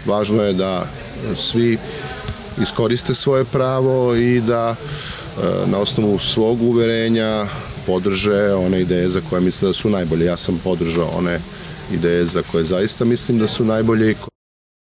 Važno je da svi iskoriste svoje pravo i da na osnovu svog uverenja podrže one ideje za koje misle da su najbolje. Ja sam podržao one ideje za koje zaista mislim da su najbolje.